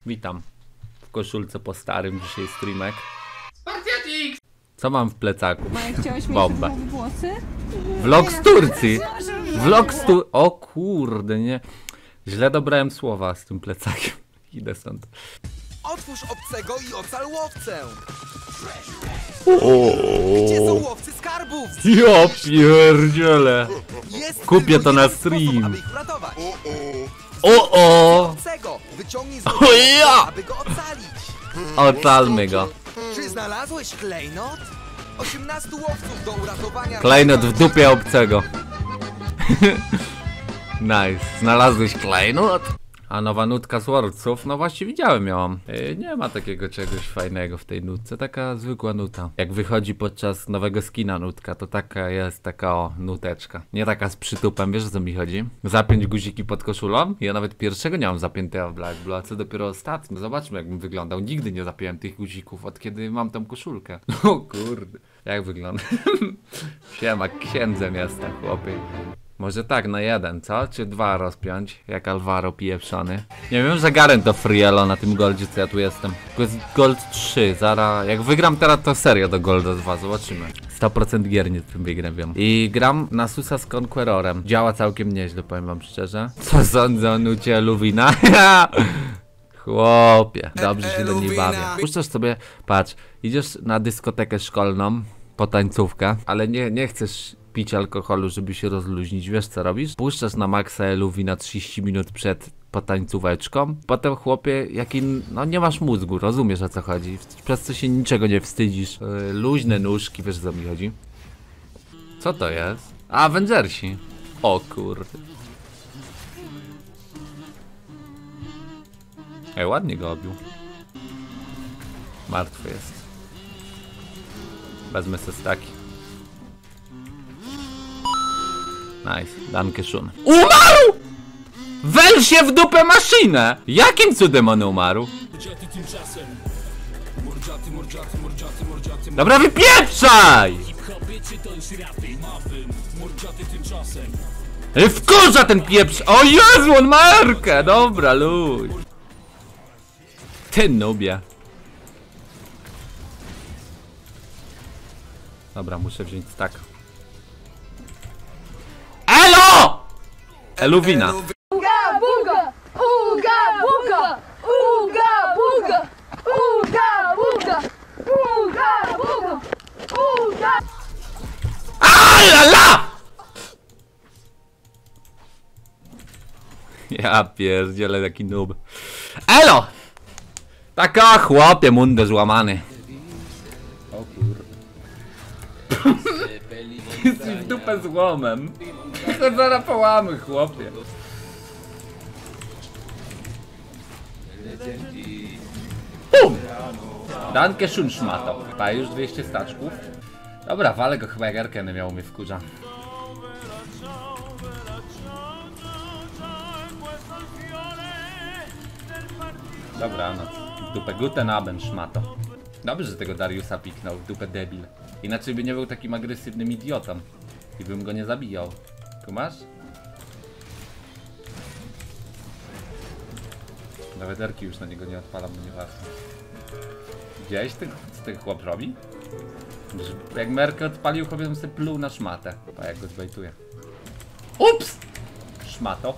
Witam. W koszulce po starym dzisiaj streamek. Spartiatik! Co mam w plecaku? Chciałeś mieć Bombę. włosy? Vlog z Turcji! Vlog z Turcji! O kurde, nie. Źle dobrałem słowa z tym plecakiem. Idę stąd. Otwórz obcego i ocal łowcę! O, Gdzie są łowcy skarbów? ja pierdzielę. Jest Kupię tylko to na jeden sposób, stream. aby ich uratować. O! Obcego! Wyciągnij z O ja! aby go ocalić! Ocalmy go. Czy znalazłeś klejnot? 18 łowców do uratowania... Klejnot w dupie obcego. Nice. Znalazłeś klejnot? A nowa nutka z Worldsów? No właśnie widziałem ją. Nie ma takiego czegoś fajnego w tej nutce. Taka zwykła nuta. Jak wychodzi podczas nowego skina nutka, to taka jest taka o nuteczka. Nie taka z przytupem, wiesz o co mi chodzi? Zapiąć guziki pod koszulą? Ja nawet pierwszego nie mam zapiętego w Black Blue, a co dopiero ostatnio. Zobaczmy jak bym wyglądał. Nigdy nie zapiąłem tych guzików, od kiedy mam tą koszulkę. O kurde. Jak wygląda? Siema, księdzem jestem, chłopie. Może tak, na jeden, co? Czy dwa rozpiąć? Jak Alvaro pieprzony. Nie wiem, że Garen to frielo na tym goldzie, co ja tu jestem. To jest gold 3, zaraz... Jak wygram teraz, to serio do golda 2, zobaczymy. 100% gier nie tym wygram. I gram na Susa z Conquerorem. Działa całkiem nieźle, powiem wam szczerze. Co sądzę o nucie Luwina? Chłopie, dobrze się do niej bawię. Puszczasz sobie, patrz, idziesz na dyskotekę szkolną, po tańcówkę, ale nie chcesz pić alkoholu, żeby się rozluźnić. Wiesz co robisz? Puszczasz na maksa Luwi na 30 minut przed potańcóweczką. Potem chłopie, no nie masz mózgu, rozumiesz o co chodzi. Przez co się niczego nie wstydzisz. Luźne nóżki, wiesz o co mi chodzi. Co to jest? A, Avengersi. O kurde. Ej, ładnie go obił. Martwy jest. Wezmę se staki. Nice, dankeschön. Umarł! Wel się w dupę maszynę! Jakim cudem on umarł? Dobra, wypieprzaj! Wkurza ten pieprz! O Jezu, on ma erkę! Dobra, luj. Ty nubie. Dobra, muszę wziąć stack. Elo! Eluwina. Uga buga! Uga buga! Uga buga! Uga buga! Uga buga! Uga! Alala! Ja pierdzielę, taki noob. Elo! Taka chłopie, mundę złamany. O kurde. Jesteś w dupę złomem. To zaraz połamy, chłopie. Bum! Danke schön, szmato. Pa, już 200 staczków. Dobra, walę go, chyba jak Erkenę miał mnie wkurza. Dobranoc. W dupę guten Abend, szmato. Dobrze, że tego Dariusa piknął, w dupę debil. Inaczej by nie był takim agresywnym idiotą. I bym go nie zabijał. Kumasz? Nawet erki już na niego nie odpalam, bo nieważne. Widziałeś co ten chłop robi? Jak Merkę odpalił, chłopie bym sobie pluł na szmatę. A jak go zbejtuje. Ups! Szmato.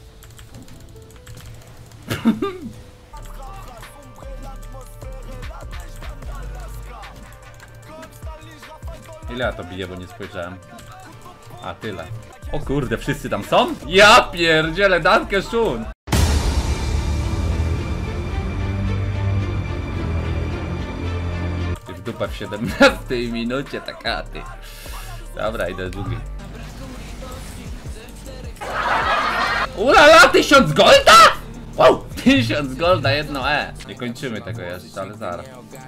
Ile ja to biję, bo nie spojrzałem. A, tyle. O kurde, wszyscy tam są? Ja pierdzielę, danke schön! Ty w dupę w 17 minucie, taka ty. Dobra, idę drugi. Ulala, 1000 golda?! Wow, 1000 golda, jedno E. Nie kończymy tego jeszcze, ale zaraz.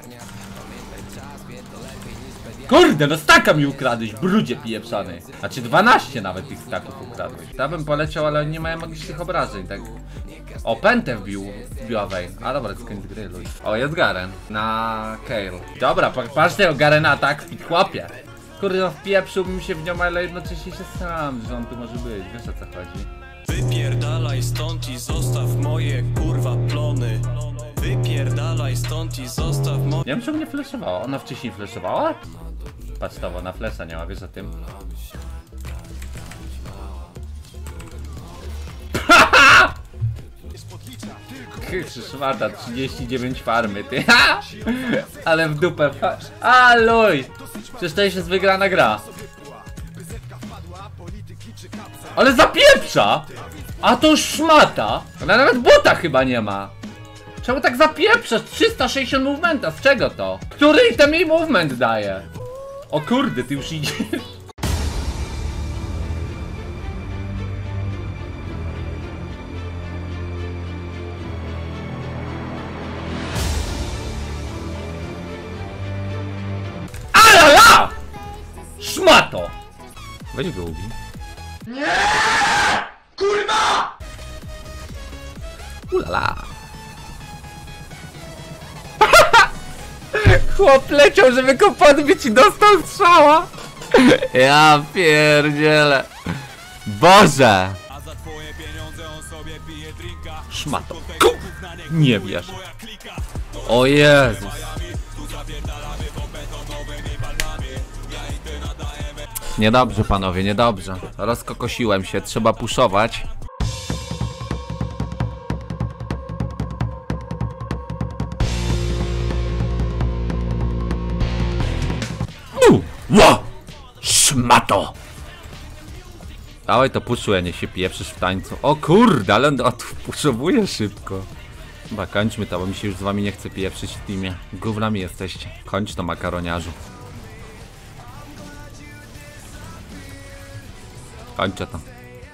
Kurde, no staka mi ukradłeś, brudzie pieprzany. Znaczy 12 nawet tych staków ukradłeś. Ja bym poleciał, ale nie mają magicznych obrażeń, tak. O, pętę wbił w biowej. A dobra, to jest koniec gry, luj. O, jest Garen. Na Kayle. Dobra, patrz tego Garena, tak? I chłopie. Kurde, no wpieprzyłbym się w nią, ale jednocześnie się sam, że on tu może być. Wiesz o co chodzi? Wypierdalaj stąd i zostaw moje kurwa plony. Zwiewaj stąd i zostaw Nie wiem, czemu nie fleszowała. Ona wcześniej fleszowała? Patrz to, bo na flesza nie ma, wiesz o tym. Szmata, 39 farmy, ty. Ale w dupę. Aloj! Przecież to już jest wygrana gra. Ale zapieprza! A to szmata! Ona nawet buta chyba nie ma. Czemu tak zapieprzasz? 360 movementa, z czego to? Który item jej movement daje? O kurde, ty już idziesz. Alala! Szmato! Weź go ubij. Nie! Kurwa! Ulala! Chłop leciał, żeby go podbić i dostał strzała! Ja pierdzielę! Boże! Szmato! Nie wiesz! O Jezus! Niedobrze panowie, niedobrze. Rozkokosiłem się, trzeba puszować. Ło! Szmato! Dawaj to puszuję, nie się pieprzysz w tańcu. O kurde, ale on tu puszowuje szybko. Chyba kończmy to, bo mi się już z wami nie chce pieprzyć w teamie. Gównami jesteście. Kończ to, makaroniarzu. Kończę to.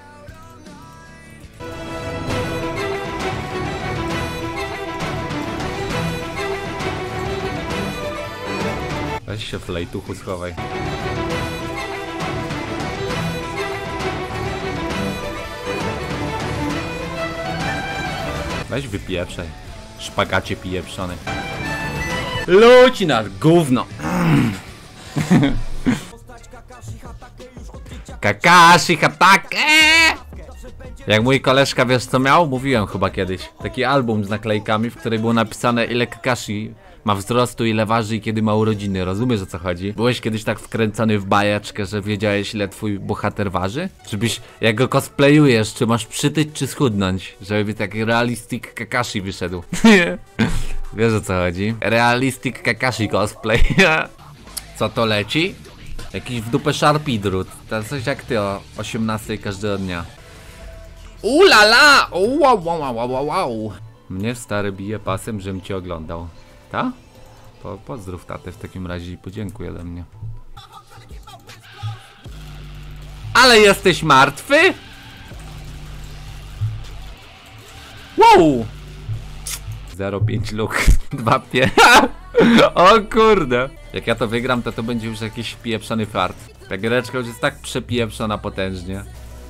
Weź się w lejtuchu schowaj. Weź wypieprzaj. Szpagacie pieprzony. Luci nas, gówno. Kakashi Hatake! Jak mój koleżka, wiesz co miał? Mówiłem chyba kiedyś. Taki album z naklejkami, w której było napisane, ile Kakashi ma wzrostu, ile waży i kiedy ma urodziny. Rozumiesz, o co chodzi? Byłeś kiedyś tak wkręcony w bajeczkę, że wiedziałeś, ile twój bohater waży? Żebyś, jak go cosplayujesz, czy masz przytyć, czy schudnąć? Żeby taki realistic Kakashi wyszedł. Wiesz, o co chodzi? Realistic Kakashi cosplay. Co to leci? Jakiś w dupę Sharpie drut. To coś jak ty o 18 każdego dnia. Ulala! Wow, wow, wow, wow, wow. Mnie stary bije pasem, żebym cię oglądał. Ta? Pozdrów tatę w takim razie i podziękuj ode mnie. Ale jesteś martwy? Wow! 0,5 luk, 2 pie. O kurde! Jak ja to wygram, to będzie już jakiś pieprzony fart. Ta giereczka już jest tak przepieprzona potężnie.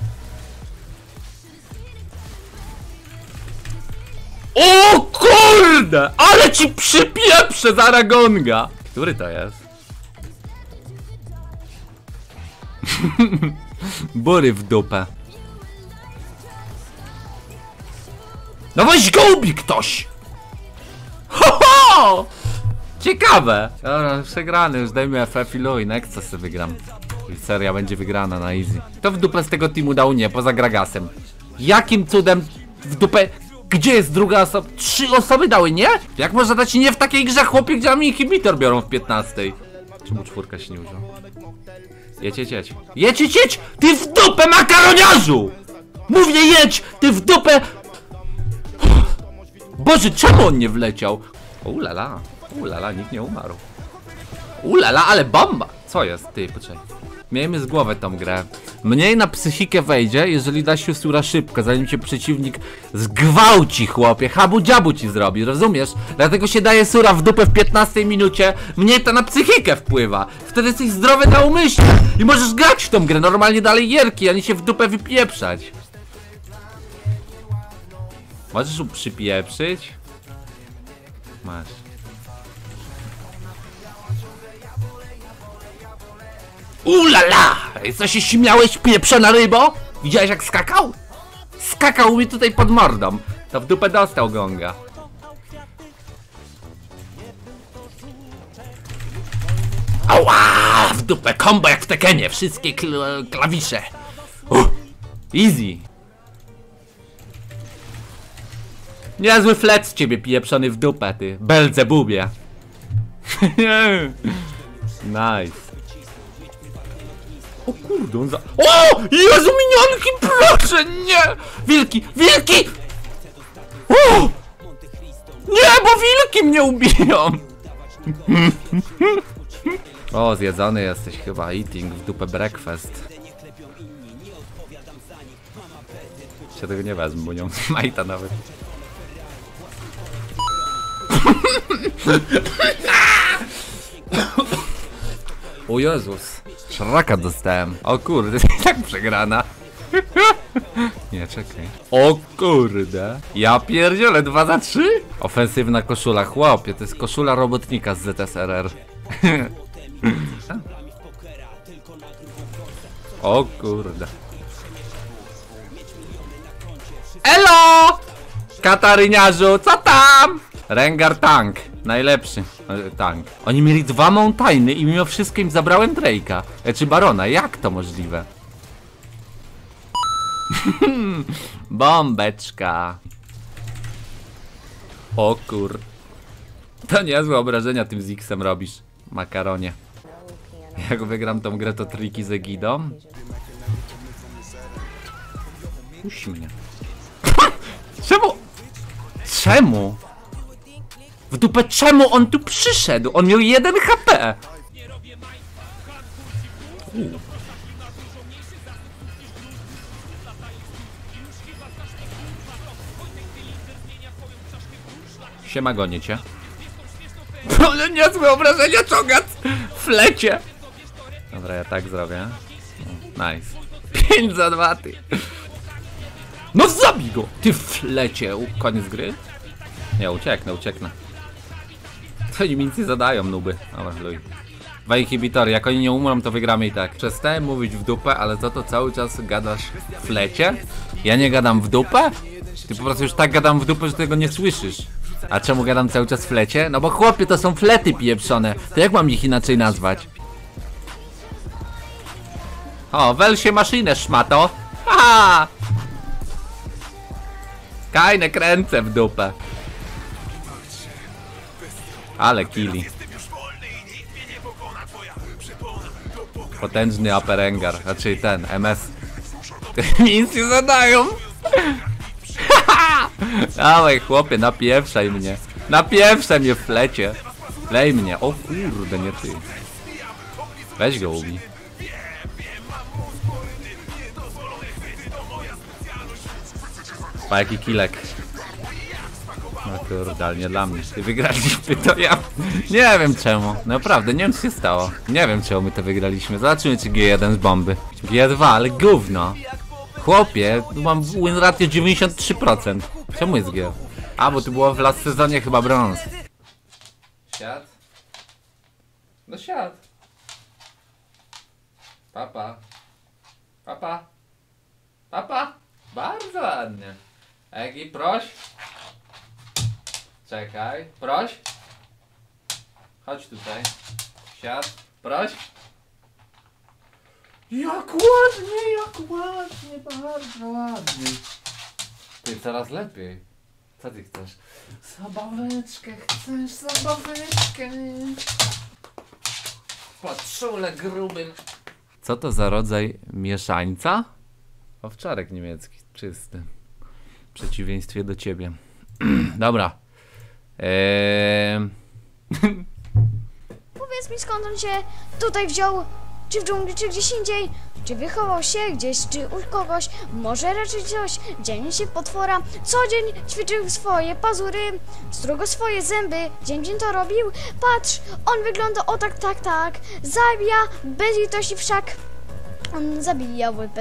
O kurde! Ale ci przypieprzę z Aragonga! Który to jest? Bury w dupę. No weź go ubij ktoś! Ho, ho! Ciekawe! Dobra, przegrany, już dajmy FF i luj, Nexa sobie wygram. I seria będzie wygrana na easy. Kto w dupę z tego teamu dał nie, poza Gragasem? Jakim cudem w dupę... Gdzie jest druga osoba? 3 osoby dały nie? Jak można dać nie w takiej grze, chłopie, gdzie mi inhibitor biorą w 15? Czemu 4 się nie użyła? Jedź, jedź, jedź. Jedź, jedź, jedź! Ty w dupę, makaroniarzu! Mówię, jedź! Ty w dupę! Boże, czemu on nie wleciał? Ulala, nikt nie umarł. Ulala, ale bomba! Co jest? Ty, poczekaj. Miejmy z głowy tą grę. Mniej na psychikę wejdzie, jeżeli da się sura szybko, zanim cię przeciwnik zgwałci, chłopie. Habu dziabu ci zrobi, rozumiesz? Dlatego się daje sura w dupę w 15 minucie. Mniej to na psychikę wpływa. Wtedy jesteś zdrowy na umyśle i możesz grać w tą grę, normalnie dalej gierki, a nie się w dupę wypieprzać. Możesz tu przypieprzyć? Masz. Ulala! Co się śmiałeś, pieprzona rybo? Widziałeś jak skakał? Skakał mi tutaj pod mordą. To w dupę dostał gonga. Ała! W dupę, combo jak w Tekenie, wszystkie klawisze. Easy. Niezły flet z ciebie pieprzony w dupę, ty. Belzebubie. Nice. O kurde, on za... O! Jezu, minionki, proszę, nie! Wilki, wilki! O! Nie, bo wilki mnie ubiją! O, zjedzony jesteś chyba, eating w dupę breakfast. Się tego nie wezmę, bo nie mam smajta nawet. O Jezus, szraka dostałem. O kurde, tak przegrana. Nie, czekaj. O kurde. Ja pierdzielę, 2 za 3? Ofensywna koszula, chłopie, to jest koszula robotnika z ZSRR. O kurde. Elo! Kataryniarzu, co tam? Rengar tank, najlepszy tank. Oni mieli 2 mountainy i mimo wszystko im zabrałem Drake'a. Czy Barona, jak to możliwe? Bombeczka. O kur... To niezłe obrażenia tym Ziggsem robisz, makaronie. Jak wygram tą grę, to triki z Egidą. Puść mnie. Czemu? Czemu? W dupę czemu on tu przyszedł? On miał 1 HP. Siema, gonię cię. Ale niezłe obrażenia, czogat! W lecie! Dobra, ja tak zrobię. Nice. 5 za 2, ty. No zabij go! Ty w lecie. Koniec gry? Nie, ucieknę. To oni mi nic nie zadają, nuby. Dobra, luj. 2 inhibitory, jak oni nie umrą, to wygramy i tak. Przestałem mówić w dupę, ale to cały czas gadasz w lecie? Ja nie gadam w dupę? Ty po prostu już tak gadam w dupę, że tego nie słyszysz. A czemu gadam cały czas w lecie? No bo chłopie, to są flety pieprzone. To jak mam ich inaczej nazwać? O, wel się maszynę, szmato. Haha! Kajne kręcę w dupę. Ale killi. Potężny upper Rengar, znaczy ten, MS. Nic nie zadają. Dawaj chłopie, napieprzaj mnie. Napieprzaj mnie w lecie. Lej mnie, o kurde, nie ty. Weź go ubij. Pa, jaki kilek. No kurde, ale nie dla mnie. Ty wygraliśmy to ja. Nie wiem czemu. Naprawdę, nie wiem co się stało. Nie wiem czemu my to wygraliśmy. Zobaczymy czy G1 z bomby. G2, ale gówno. Chłopie, tu mam win ratio 93%. Czemu jest G? A, bo to było w last sezonie chyba brąz. Siad? No siad. Papa. Papa. Papa. Bardzo ładnie. Egi, proś. Czekaj, proś. Chodź tutaj. Siad, proś. Jak ładnie, bardzo ładnie. Ty, coraz lepiej. Co ty chcesz? Zabaweczkę chcesz, zabaweczkę. Patrzule grubym. Co to za rodzaj mieszańca? Owczarek niemiecki, czysty. W przeciwieństwie do ciebie. Dobra. Powiedz mi skąd on się tutaj wziął? Czy w dżungli, czy gdzieś indziej? Czy wychował się gdzieś, czy u kogoś? Może raczej coś? Dzień się potwora. Co dzień ćwiczył swoje pazury, strugo swoje zęby. Dzień to robił. Patrz, on wygląda o tak. Zabija bez litości wszak. On zabijał